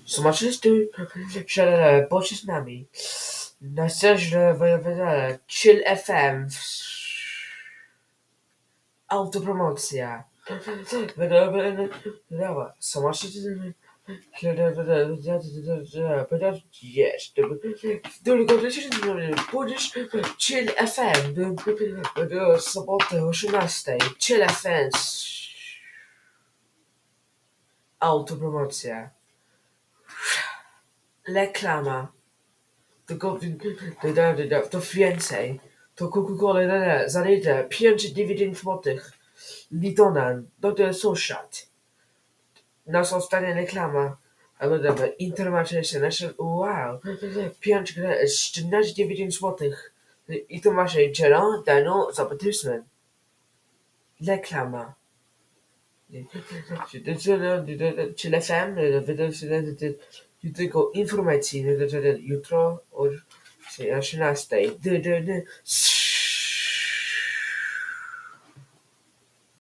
Zobaczysz, że bądź z nami. Na scerze wojewoda Chill FM. Autopromocja. Zobaczysz, jest. Tylko budzisz Chill FM. Do soboty o 18. Chill FM. Autopromocja. Reklama. To więcej. To Coca-Cola za litr 5,9 zł. Litona, to sąsiad. Nas ostatnia reklama. Albo dobra, informacja nasza, wow. 14,9 zł. I to masz czero, dano, zapatrysmen. Reklama. Czy FM, tylko informacji, jutro o 13.